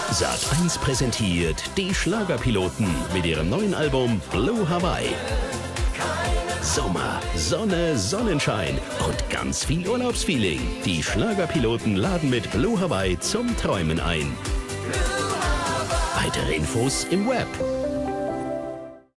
Sat.1 präsentiert die Schlagerpiloten mit ihrem neuen Album Blue Hawaii. Sommer, Sonne, Sonnenschein und ganz viel Urlaubsfeeling. Die Schlagerpiloten laden mit Blue Hawaii zum Träumen ein. Weitere Infos im Web